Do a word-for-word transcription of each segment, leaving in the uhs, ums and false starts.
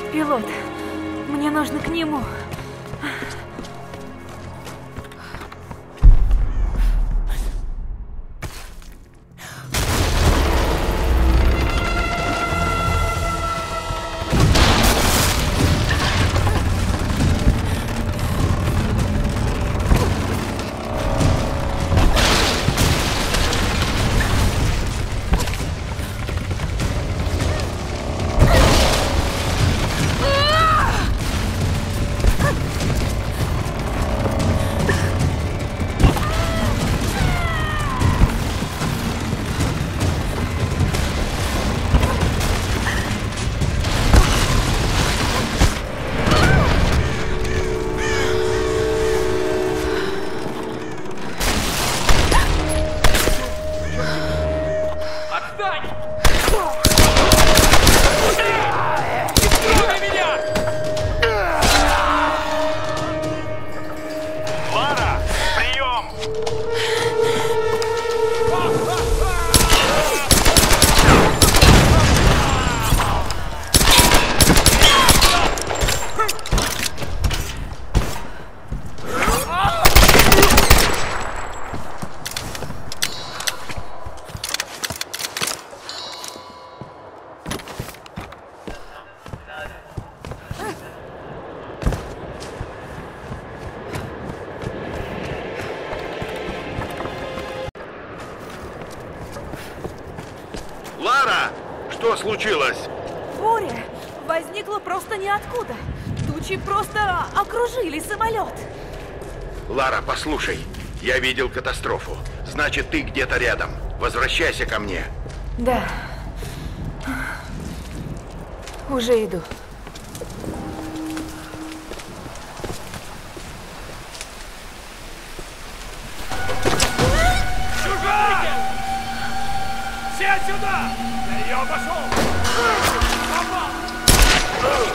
Пилот, мне нужно к нему. Лара! Что случилось? Буря возникла просто ниоткуда. Тучи просто окружили самолет. Лара, послушай. Я видел катастрофу. Значит, ты где-то рядом. Возвращайся ко мне. Да. Уже иду. Чужак! Все сюда! Я ее обошел! Попал!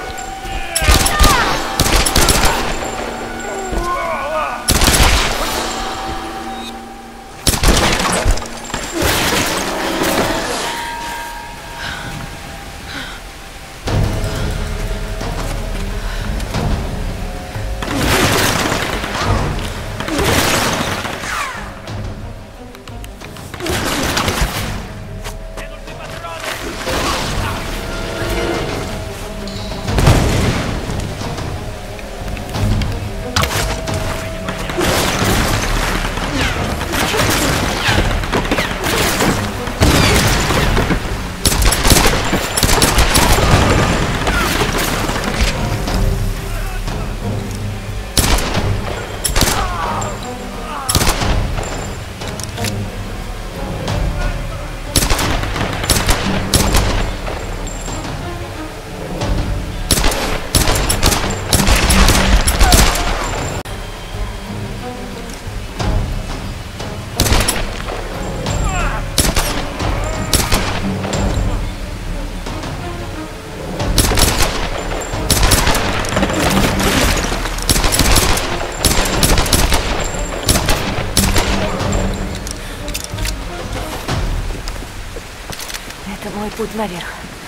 Это мой путь наверх.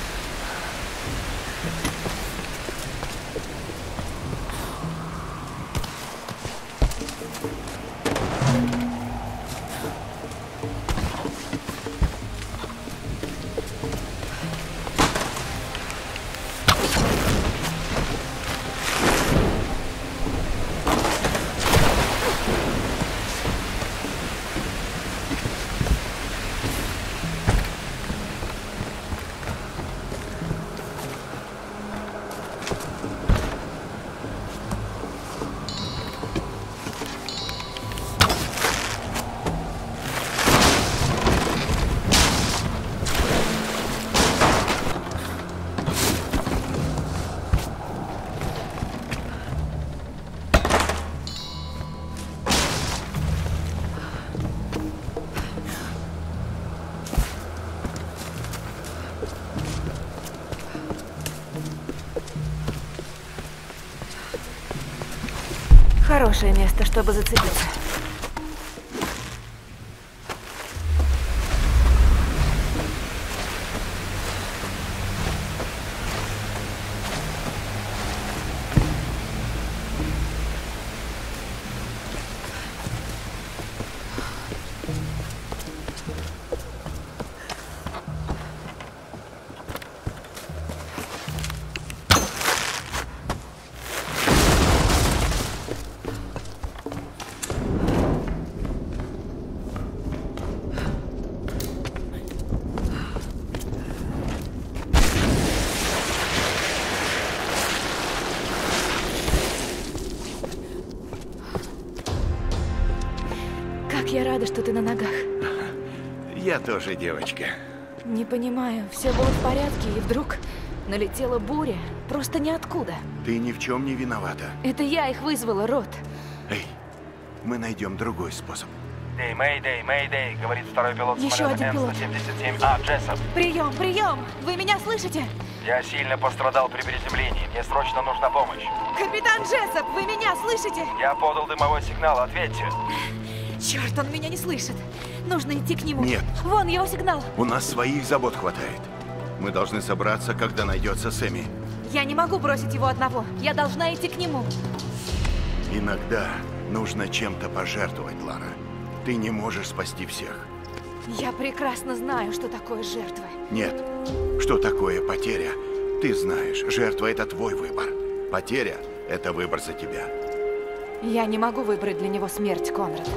Хорошее место, чтобы зацепиться. я рада, что ты на ногах. Я тоже девочка. Не понимаю, все было в порядке, и вдруг налетела буря. Просто ниоткуда. Ты ни в чем не виновата. Это я их вызвала, Рот. Эй, мы найдем другой способ. Дэй, Мэйдэй, Мэйдэй, говорит второй пилот Еще самолета один пилот. М сто семьдесят семь А, Джессоп. Прием, прием! Вы меня слышите? Я сильно пострадал при приземлении. Мне срочно нужна помощь. Капитан Джессоп, вы меня слышите? Я подал дымовой сигнал, ответьте. Черт, он меня не слышит. Нужно идти к нему. Нет. Вон его сигнал. У нас своих забот хватает. Мы должны собраться, когда найдется Сэмми. Я не могу бросить его одного. Я должна идти к нему. Иногда нужно чем-то пожертвовать, Лара. Ты не можешь спасти всех. Я прекрасно знаю, что такое жертва. Нет. Что такое потеря? Ты знаешь, жертва — это твой выбор. Потеря — это выбор за тебя. Я не могу выбрать для него смерть, Конрад.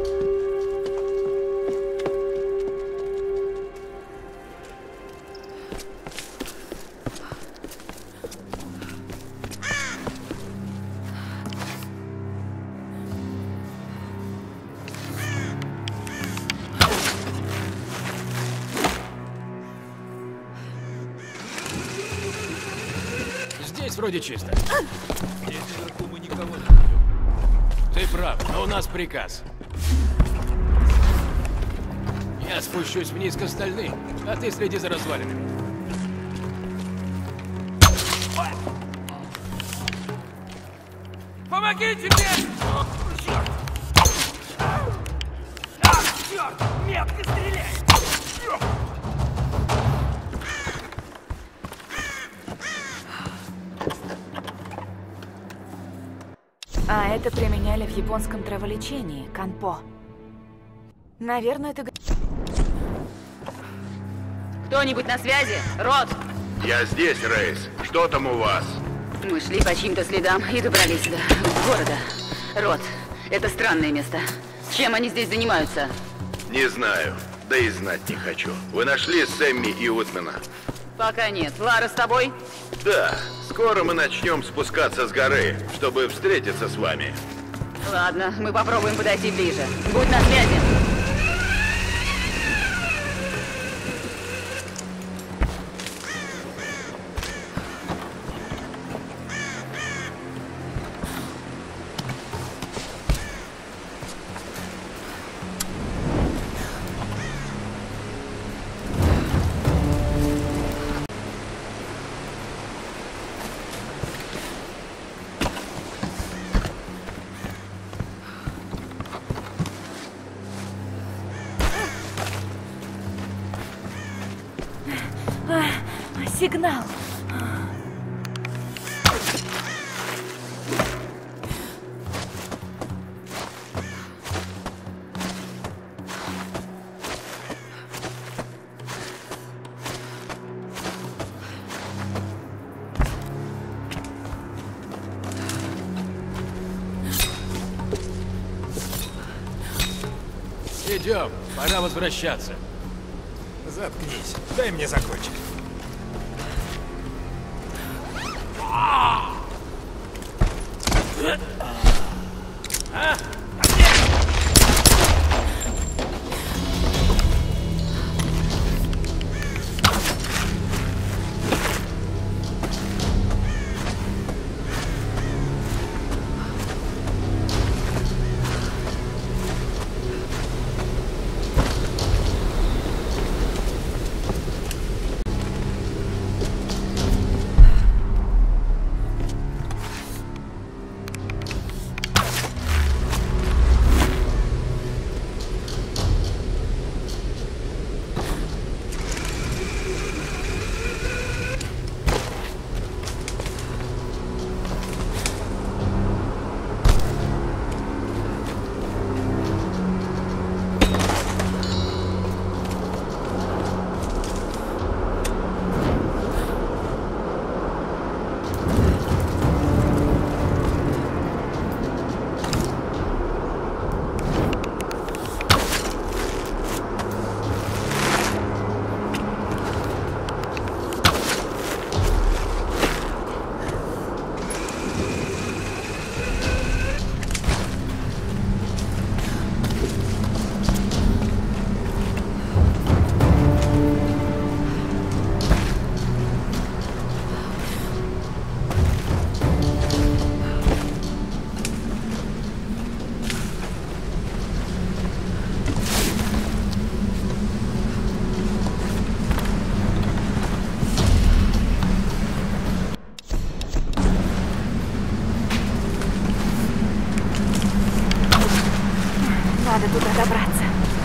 Здесь вроде чисто. Здесь наверху мы никого не найдем. Ты прав, но у нас приказ. Я спущусь вниз к остальным, а ты следи за развалинами. Помогите мне! Черт! А, черт! Метко стреляет! А это применяли в японском траволечении, канпо. Наверное, это... Кто-нибудь на связи? Рот! Я здесь, Рейс. Что там у вас? Мы шли по чьим-то следам и добрались до города. Рот, это странное место. Чем они здесь занимаются? Не знаю. Да и знать не хочу. Вы нашли Сэмми и Утмена? Пока нет. Лара с тобой? Да. Скоро мы начнем спускаться с горы, чтобы встретиться с вами. Ладно, мы попробуем подойти ближе. Будь на связи. Сигнал. Идем, пора возвращаться. Заткнись. Дай мне закончить. Надо туда добраться.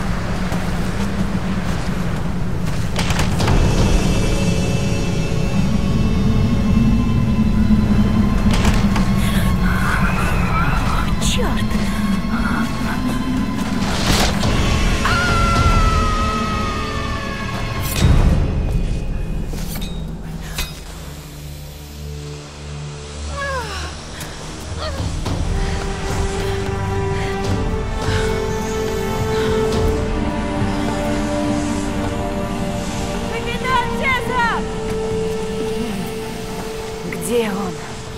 Черт! Где он?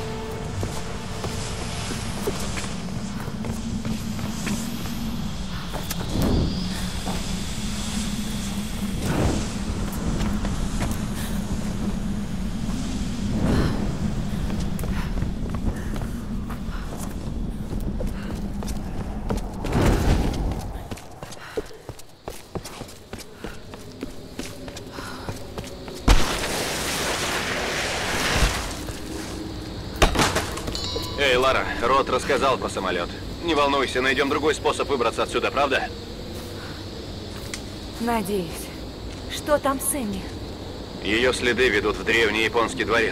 Эй, Лара, Рот рассказал про самолет. Не волнуйся, найдем другой способ выбраться отсюда, правда? Надеюсь. Что там с Эмми? Ее следы ведут в древний японский дворец.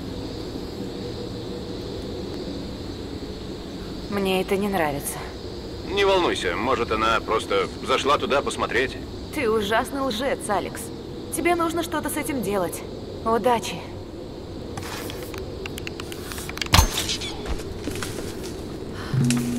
Мне это не нравится. Не волнуйся, может, она просто зашла туда посмотреть. Ты ужасный лжец, Алекс. Тебе нужно что-то с этим делать. Удачи. Thank you.